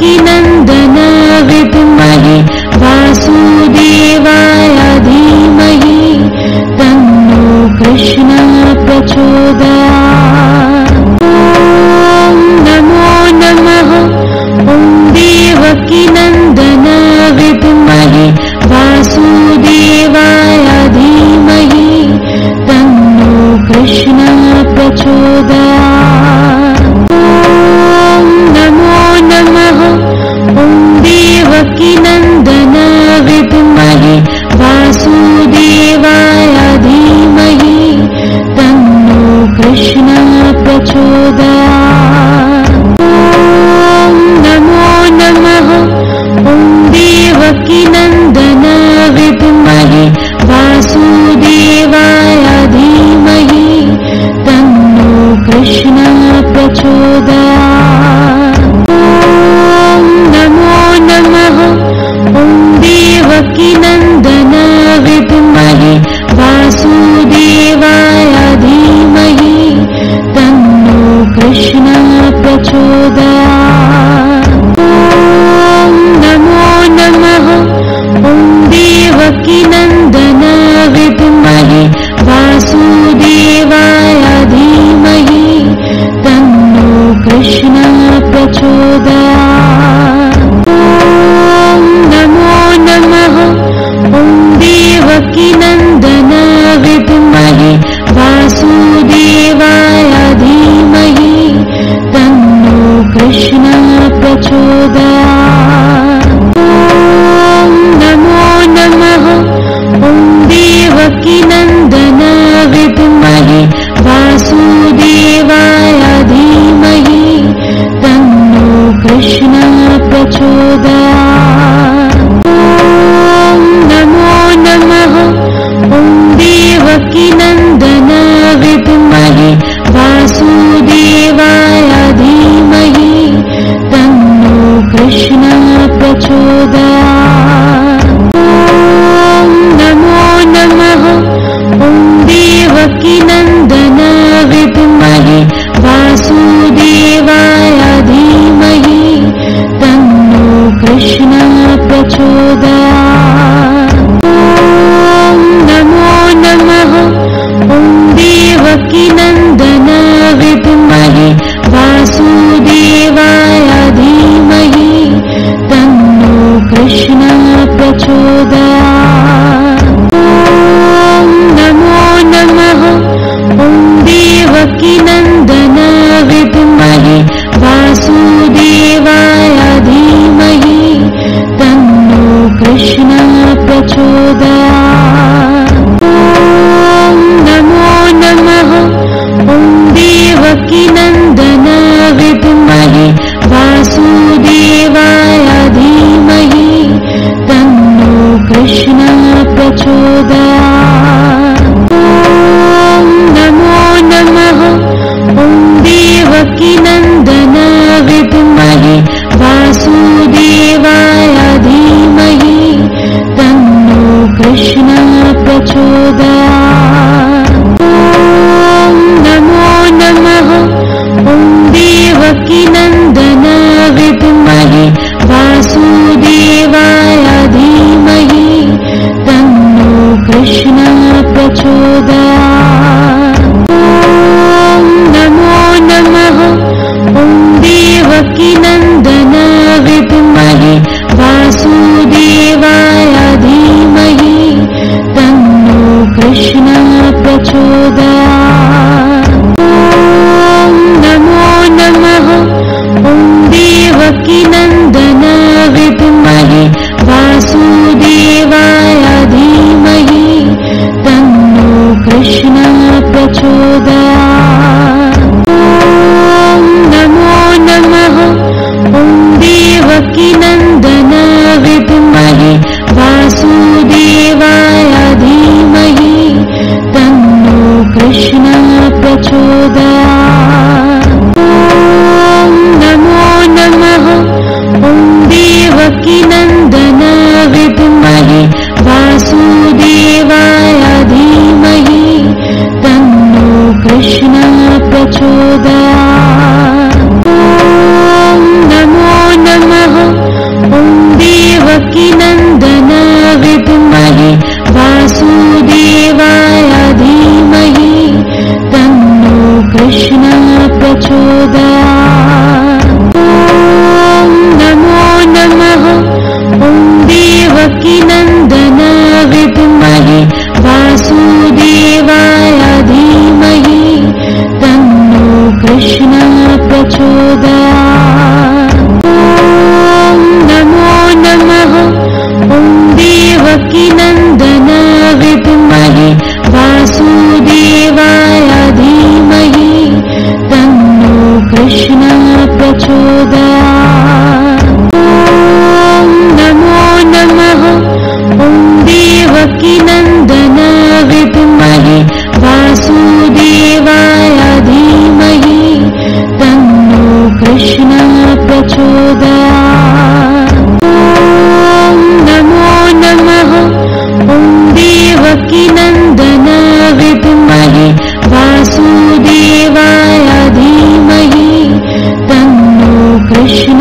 देवकीनन्दन विद्महे वासुदेवाय धीमहि तन्नो कृष्णः प्रचोदयात्। ॐ नमो नमः। ॐ देवकीनन्दन विद्महे वासुदेवाय धीमहि तन्नो कृष्णः प्रचोदयात्। ॐ नमो नमः। ॐ देवकीनन्दन विद्महे वासुदेवाय धीमहि तन्नो कृष्णः प्रचोदयात्। ॐ नमो नमः। ॐ देवकीनन्दन विद्महे वासुदेवाय धीमहि तन्नो कृष्णः प्रचोदयात्। ॐ नमो नमः। ॐ देवकीनन्दन विद्महे वासुदेवाय धीमहि तन्नो कृष्णः प्रचोदयात्। ॐ नमो नमः। ॐ देवकीनन्दन विद्महे वासुदेवाय धीमहि तन्नो कृष्णः प्रचोदयात्। ॐ नमो नमः। ॐ देवकीनन्दन विद्महे वासुदेवाय धीमहि तन्नो कृष्णः प्रचोदयात्। ॐ नमो नमः। ॐ देवकीनन्दन विद्महे वासुदेवाय धीमहि तन्नो कृष्णः प्रचोदयात्। ॐ नमो नमः। ॐ देवकीनन्दन विद्महे वासुदेवाय धीमहि तन्नो कृष्ण प्रचोदयात्। ॐ नमो नमः। ॐ देवकीनन्दन विद्महे वासुदेवाय धीमहि तन्नो कृष्ण प्रचोदयात्। ॐ नमो नमः। ॐ देवकीनन्दन विद्महे वासुदेवाय धीमहि तन्नो कृष्ण प्रचोदयात्। ॐ नमो नमः। ॐ देवकीनन्दन विद्महे वासुदेवाय धीमहि तन्नो कृष्ण प्रचोदयात्। ॐ नमो नमः। ॐ देवकीनन्दन विद्महे वासुदेवाय धीमहि तन्नो कृष्ण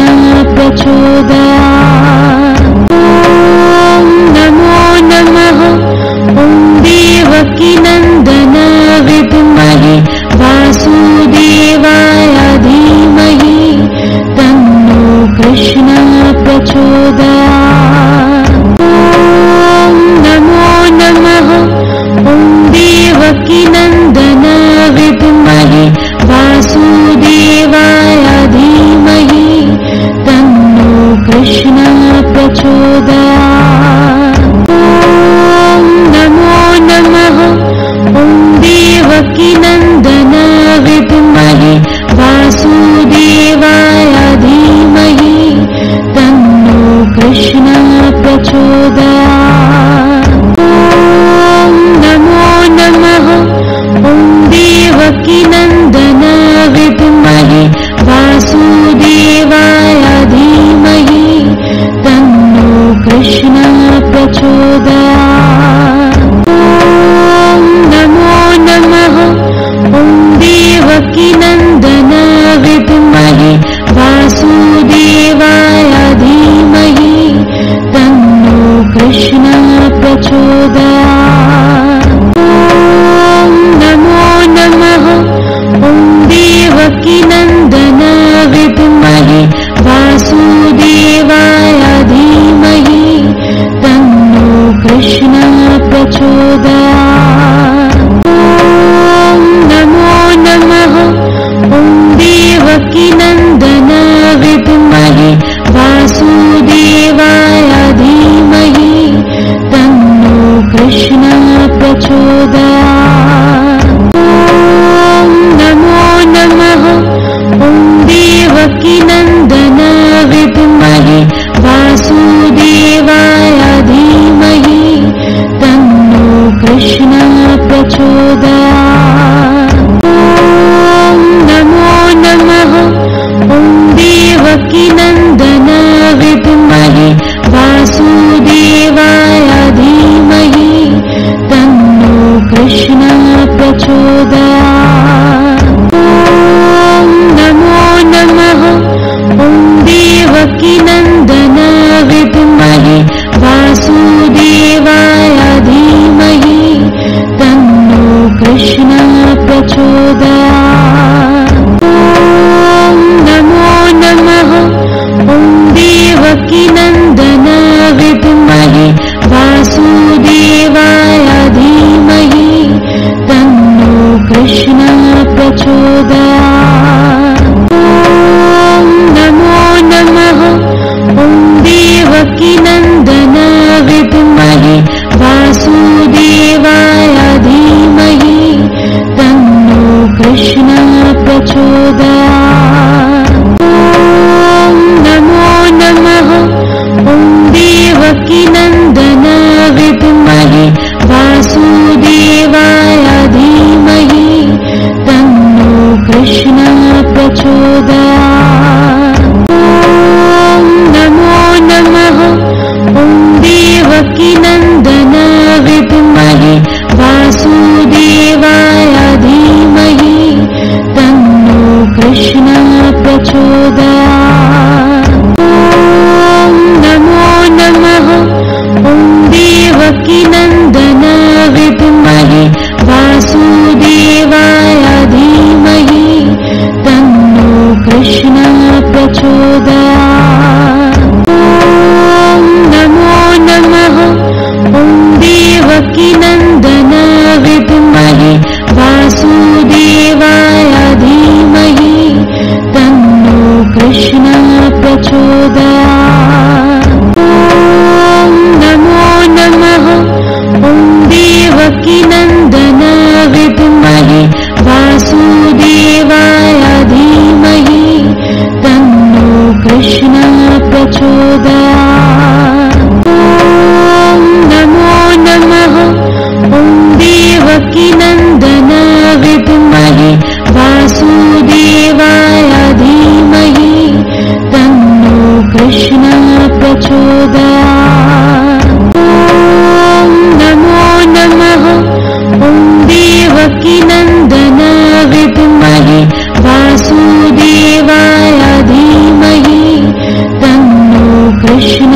प्रचोदयात्। ॐ नमो नमः। ॐ देवकीनन्दन विद्महे वासुदेवाय धीमहि तन्नो कृष्ण प्रचोदयात्। ॐ नमो नमः। ॐ देवकीनन्दन विद्महे वासुदेवाय धीमहि तन्नो कृष्ण प्रचोदयात्। ॐ नमो नमः। ॐ देवकीनन्दन विद्महे वासुदेवाय धीमहि तन्नो कृष्ण प्रचोदयात्। ॐ नमो नमः। ॐ देवकीनन्दन विद्महे वासुदेवाय धीमहि तन्नो कृष्ण प्रचोदयात्। ॐ नमो नमः। ॐ देवकीनन्दन विद्महे वासुदेवाय धीमहि तन्नो कृष्ण प्रचोदयात्। ॐ नमो नमः। ॐ देवकीनन्दन विद्महे वासुदेवाय धीमहि तन्नो कृष्ण प्रचोदयात्। ॐ नमो नमः। ॐ देवकीनन्दन विद्महे वासुदेवाय धीमहि तन्नो कृष्ण प्रचोदयात्। ॐ नमो नमः। ॐ देवकीनन्दन विद्महे वासुदेवाय धीमहि तन्नो कृष्ण प्रचोदयात्। ॐ नमो नमः। ॐ देवकीनन्दन विद्महे वासुदेवाय धीमहि तन्नो कृष्ण प्रचोदयात्। ॐ नमो नमः। ॐ देवकीनन्दन विद्महे वासुदेवाय धीमहि तन्नो कृष्ण प्रचोदयात्। ॐ नमो नमः। ॐ देवकीनन्दन विद्महे वासुदेवाय धीमहि तन्नो कृष्ण प्रचोदयात्। ॐ नमो नमः। ॐ देवकीनन्दन विद्महे वासुदेवाय धीमहि तन्नो कृष्ण प्रचोदयात्। ॐ नमो नमः। ॐ देवकीनन्दन विद्महे वासुदेवाय धीमहि तन्नो कृष्ण प्रचोदयात्। ॐ नमो नमः। ॐ देवकीनन्दन विद्महे वासुदेवाय धीमहि तन्नो कृष्ण प्रचोदयात्। ॐ नमो नमः। ॐ देवकीनन्दन विद्महे वासुदेवाय धीमहि कृष्ण प्रचोदयात्। ॐ नमो नमः। ॐ देवकीनन्दन विद्महे वासुदेवाय धीमहि तन्नो कृष्ण प्रचोदयात्। ॐ नमो नमः। ॐ देवकीनन्दन विद्महे वासुदेवाय धीमहि तन्नो कृष्ण प्रचोदयात्। ॐ नमो नमः। ॐ देवकीनन्दन विद्महे वासुदेवाय धीमहि तन्नो कृष्ण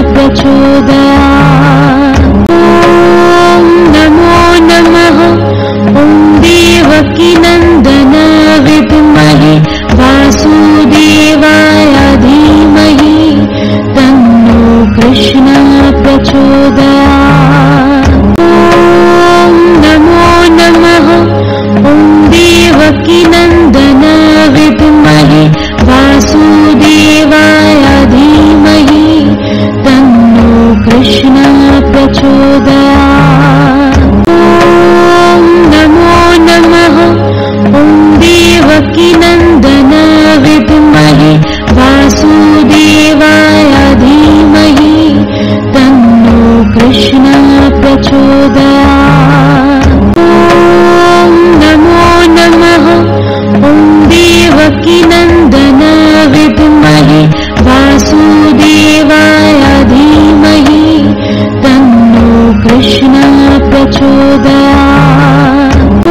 प्रचोदयात्। ॐ नमो नमः। ॐ देवकीनन्दन विद्महे वासुदेवाय धीमहि तन्नो कृष्ण प्रचोदयात्। ॐ नमो नमः। ॐ देवकीनन्दन विद्महे वासुदेवाय धीमहि तन्नो कृष्ण प्रचोदयात्। ॐ नमो नमः। ॐ देवकीनन्दन विद्महे वासुदेवाय धीमहि तन्नो कृष्ण प्रचोदयात्। ॐ नमो नमः। ॐ देवकीनन्दन विद्महे वासुदेवाय धीमहि तन्नो कृष्ण प्रचोदयात्। ॐ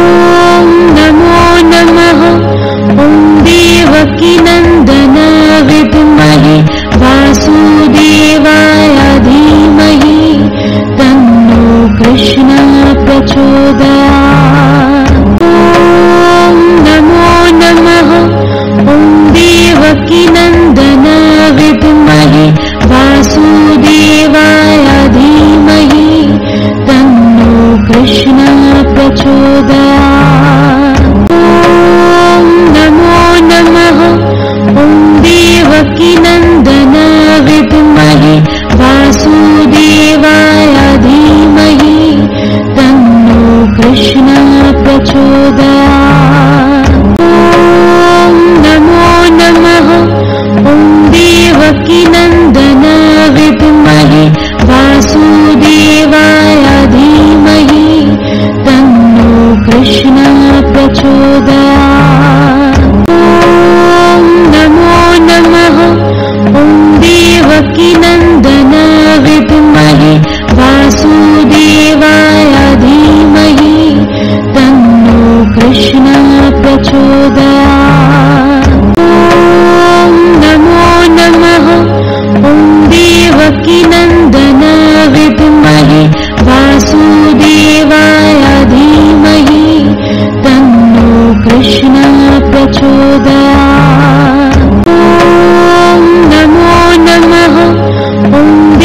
नमो नमः। ॐ देवकीनन्दन विद्महे वासुदेवाय धीमहि तन्नो कृष्ण प्रचोदयात्। ॐ नमो नमः। ॐ देवकीनन्दन विद्महे वासुदेवाय धीमहि तन्नो कृष्ण प्रचोदयात्। ॐ नमो नमः। ॐ देवकीनन्दन विद्महे वासुदेवाय धीमहि तन्नो कृष्ण प्रचोदयात्। ॐ नमो नमः। ॐ देवकीनन्दन विद्महे वासुदेवाय धीमहि तन्नो कृष्ण प्रचोदयात्। ॐ नमो नमः। ॐ देवकीनन्दन विद्महे वासुदेवाय धीमहि तन्नो कृष्ण प्रचोदयात्। ॐ नमो नमः। ॐ देवकीनन्दन विद्महे वासुदेवाय धीमहि तन्नो कृष्ण प्रचोदयात्। ॐ नमो नमः। ॐ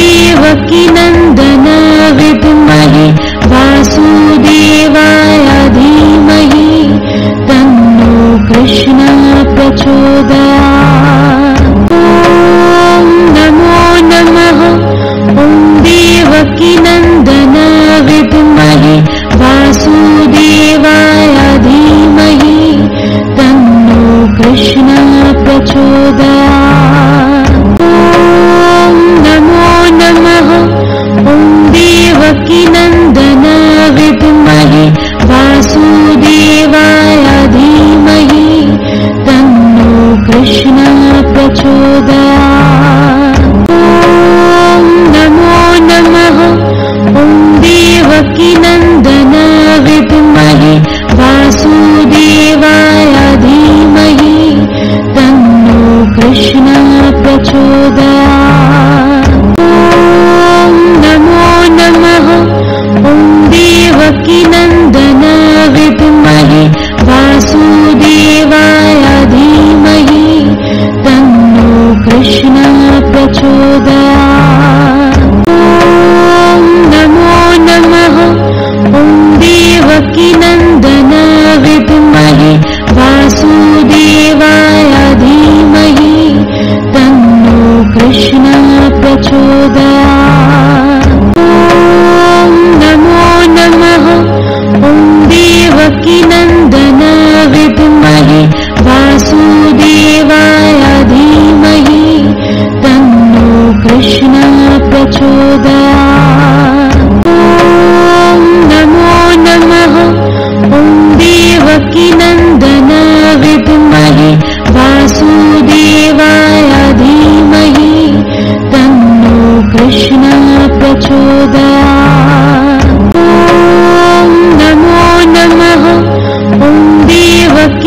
देवकीनन्दन विद्महे वासुदेवाय धीमहि तन्नो कृष्ण प्रचोदयात्। ॐ नमो नमः। ॐ देवकीनन्दन विद्महे वासुदेवाय धीमहि तन्नो कृष्ण प्रचोदयात्। ॐ नमो नमः। ॐ देवकीनन्दन विद्महे वासुदेवाय धीमहि तन्नो कृष्ण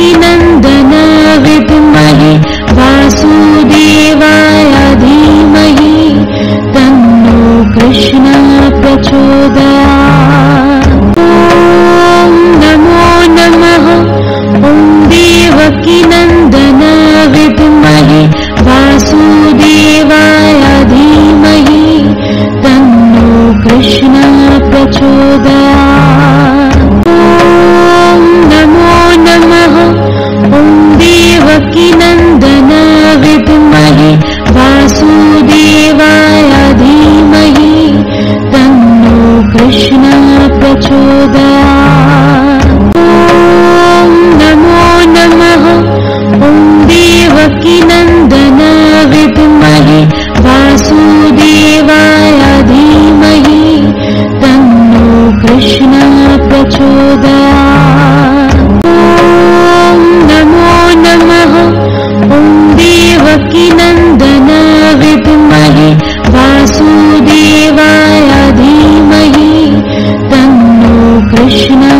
देवकीनन्दन विद्महे वासुदेवाय धीमहि तन्नो कृष्णः प्रचोदयात्। ॐ नमो नमः। ॐ देवकीनन्दन विद्महे वासुदेवाय धीमहि तन्नो कृष्णः प्रचोदयात्। ॐ नमो नमः। ॐ देवकीनन्दन विद्महे वासुदेवाय धीमहि तन्नो कृष्णः प्रचोदयात्। ॐ नमो नमः। ॐ देवकीनन्दन विद्महे वासुदेवाय धीमहि तन्नो कृष्णः प्रचोदयात्। ॐ नमो नमः। ॐ देवकीनन्दन विद्महे वासुदेवाय धीमहि तन्नो कृष्णः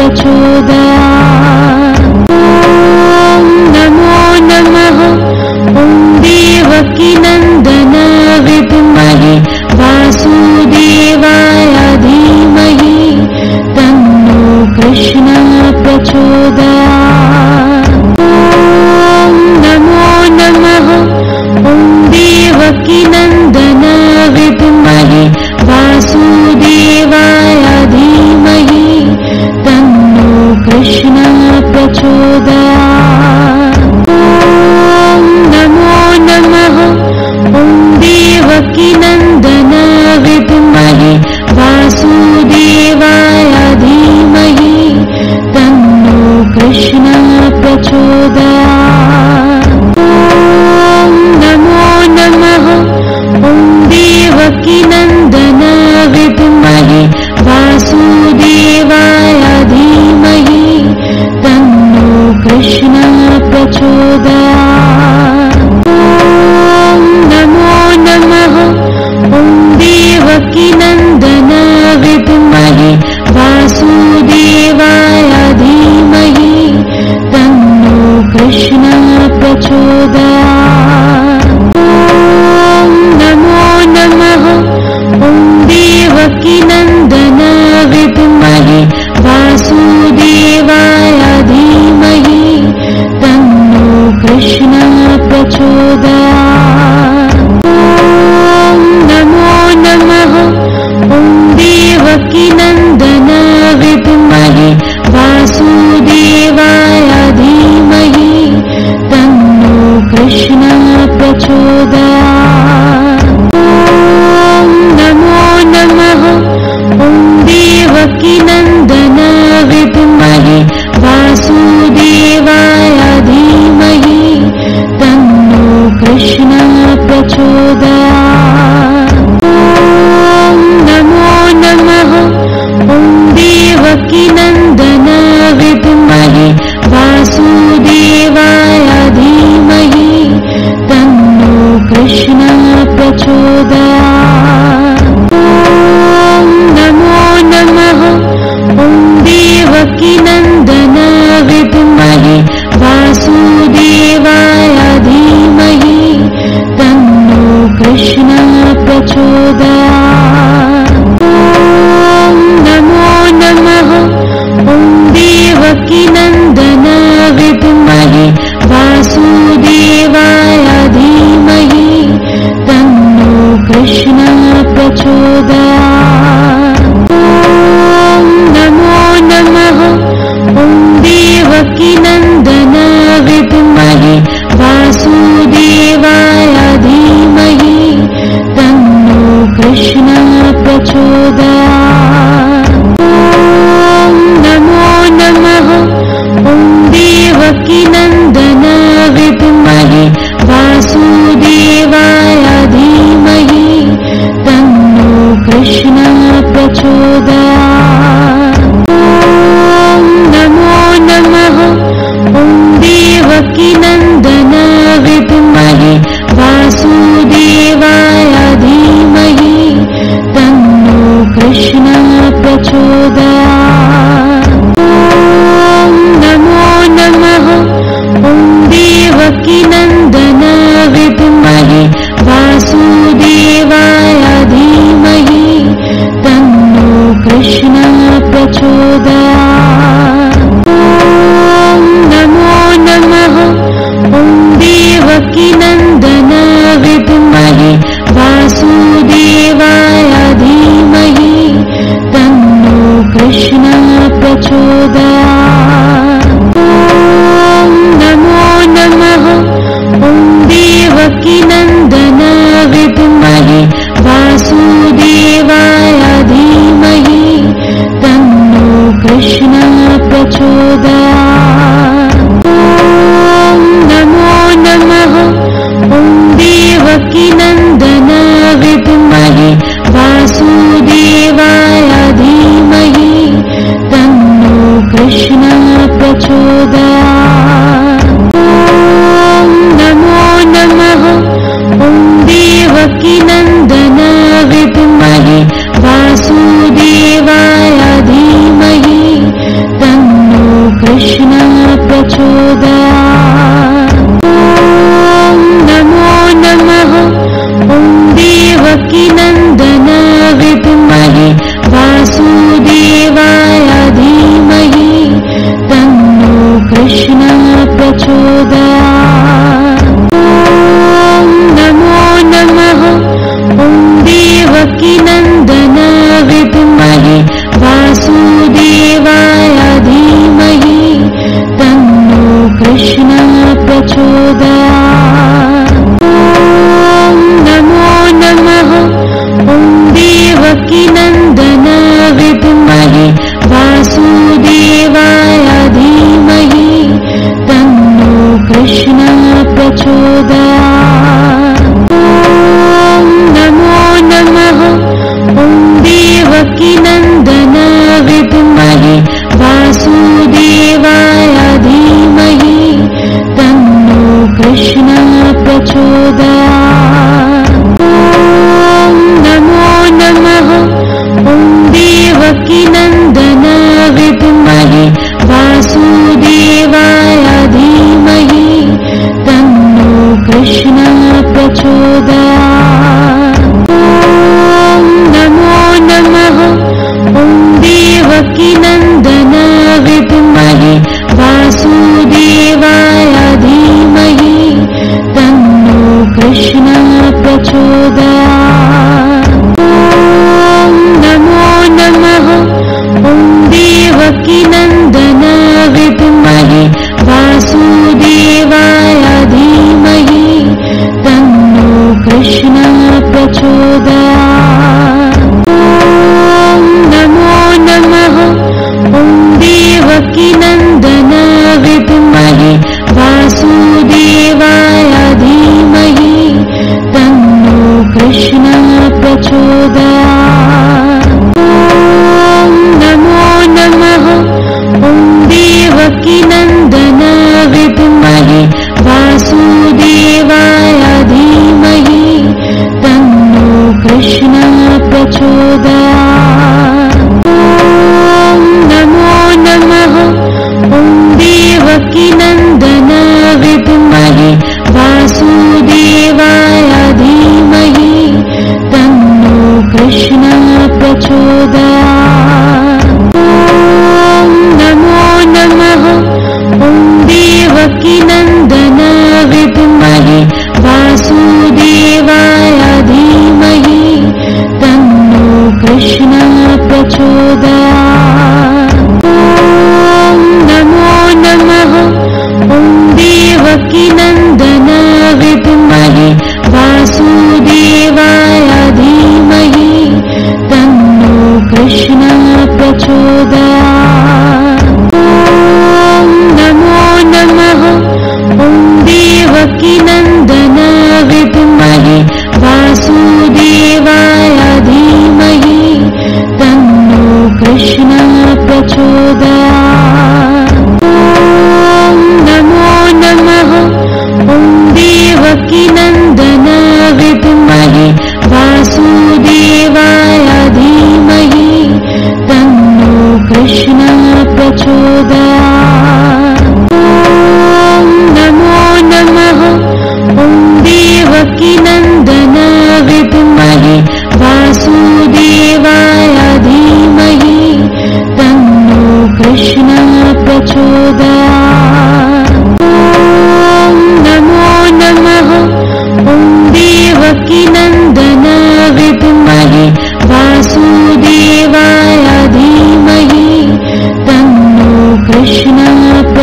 प्रचोदयात्। ॐ नमो नमः। ॐ देवकीनन्दन विद्महे वासुदेवाय धीमहि तन्नो कृष्णः प्रचोदयात्। ॐ नमो नमः। ॐ देवकीनन्दन विद्महे वासुदेवाय धीमहि तन्नो कृष्णः प्रचोदयात्। ॐ नमो नमः। ॐ देवकीनन्दन विद्महे वासुदेवाय धीमहि तन्नो कृष्णः प्रचोदयात्। ॐ नमो नमः। ॐ देवकीनन्दन विद्महे वासुदेवाय धीमहि तन्नो कृष्णः प्रचोदयात्। ॐ नमो नमः। ॐ देवकीनन्दन विद्महे वासुदेवाय धीमहि तन्नो कृष्णः प्रचोदयात्। ॐ नमो नमः। ॐ देवकीनन्दन विद्महे वासुदेवाय धीमहि तन्नो कृष्णः प्रचोदयात्। ॐ नमो नमः। ॐ देवकीनन्दन विद्महे वासुदेवाय धीमहि तन्नो कृष्णः प्रचोदयात्। ॐ नमो नमः। ॐ देवकीनन्दन विद्महे वासुदेवाय धीमहि तन्नो कृष्णः प्रचोदयात्। ॐ नमो नमः। ॐ देवकीनन्दन विद्महे वासुदेवाय धीमहि तन्नो कृष्णः प्रचोदयात्। ॐ नमो नमः। ॐ देवकीनन्दन विद्महे वासुदेवाय धीमहि तन्नो कृष्णः प्रचोदयात्। ॐ नमो नमः। ॐ देवकीनन्दन विद्महे वासुदेवाय धीमहि तन्नो कृष्णः प्रचोदयात्। ॐ नमो नमः। ॐ देवकीनन्दन विद्महे वासुदेवाय धीमहि तन्नो कृष्णः प्रचोदयात्। ॐ नमो नमः। ॐ देवकीनन्दन विद्महे वासुदेवाय धीमहि तन्नो कृष्णः प्रचोदयात्। ॐ नमो नमः। ॐ देवकीनन्दन विद्महे वासुदेवाय धीमहि तन्नो कृष्णः प्रचोदयात्। ॐ नमो नमः। प्रचोदयात्। ॐ नमो नमः। ॐ देवकीनन्दन विद्महे वासुदेवाय धीमहि तन्नो कृष्णः प्रचोदयात्। ॐ नमो नमः। ॐ देवकीनन्दन विद्महे वासुदेवाय धीमहि तन्नो कृष्णः प्रचोदयात्। ॐ नमो नमः। ॐ देवकीनन्दन विद्महे वासुदेवाय धीमहि तन्नो कृष्णः प्रचोदयात्। ॐ नमो नमः। ॐ देवकीनन्दन विद्महे वासुदेवाय धीमहि तन्नो कृष्णः प्रचोदयात्। ॐ नमो नमः। ॐ देवकीनन्दन विद्महे वासुदेवाय धीमहि तन्नो कृष्णः प्रचोदयात्। ॐ नमो नमः। ॐ देवकीनन्दन विद्महे वासुदेवाय धीमहि तन्नो कृष्णः प्रचोदयात्। ॐ नमो नमः। ॐ देवकीनन्दन विद्महे वासुदेवाय धीमहि तन्नो कृष्णः प्रचोदयात्। ॐ नमो नमः। ॐ देवकीनन्दन विद्महे वासुदेवाय धीमहि तन्नो कृष्णः प्रचोदयात्। ॐ नमो नमः। ॐ देवकीनन्दन विद्महे वासुदेवाय धीमहि तन्नो कृष्णः प्रचोदयात्। ॐ नमो नमः। ॐ देवकीनन्दन विद्महे वासुदेवाय धीमहि तन्नो कृष्णः प्रचोदयात्। ॐ नमो नमः। ॐ देवकीनन्दन विद्महे वासुदेवाय धीमहि तन्नो कृष्णः प्रचोदयात्। ॐ नमो नमः। ॐ देवकीनन्दन विद्महे वासुदेवाय धीमहि तन्नो कृष्णः प्रचोदयात्। ॐ नमो नमः। ॐ देवकीनन्दन विद्महे वासुदेवाय धीमहि तन्नो कृष्णः प्रचोदयात्। ॐ नमो नमः। ॐ देवकीनन्दन विद्महे वासुदेवाय धीमहि तन्नो कृष्णः प्रचोदयात्। ॐ नमो नमः। ॐ देवकीनन्दन विद्महे वासुदेवाय धीमहि तन्नो कृष्णः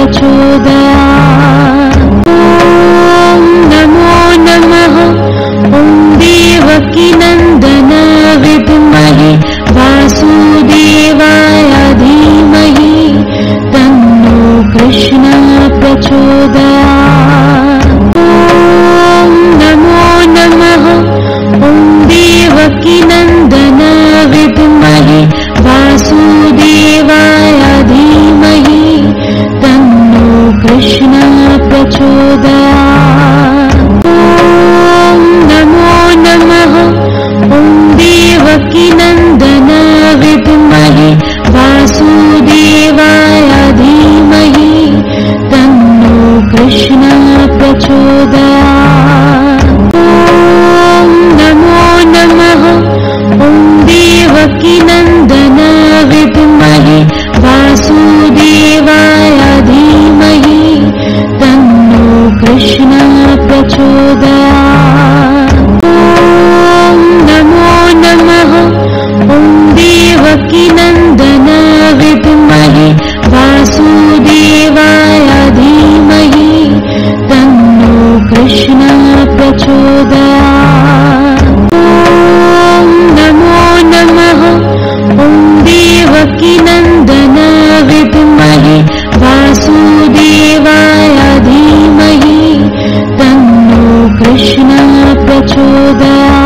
प्रचोदयात्। ॐ नमो नमः। ॐ देवकीनन्दन विद्महे वासुदेवाय धीमहि तन्नो कृष्णः प्रचोदयात्। ॐ नमो नमः। ॐ देवकीनन्दन विद्महे वासुदेवाय धीमहि तन्नो कृष्णः प्रचोदयात्। ॐ नमो नमः। ॐ देवकीनन्दन विद्महे वासुदेवाय धीमहि तन्नो कृष्णः प्रचोदयात्। ॐ नमो नमः। ॐ देवकीनन्दन विद्महे वासुदेवाय धीमहि तन्नो कृष्ण प्रचोदयात्। ॐ नमो नमः। ॐ देवकीनन्दन विद्महे वासुदेवाय धीमहि तन्नो कृष्ण प्रचोदयात्। ॐ नमो नमः। ॐ देवकीनन्दन विद्महे वासुदेवाय धीमहि तन्नो कृष्ण प्रचोदयात्।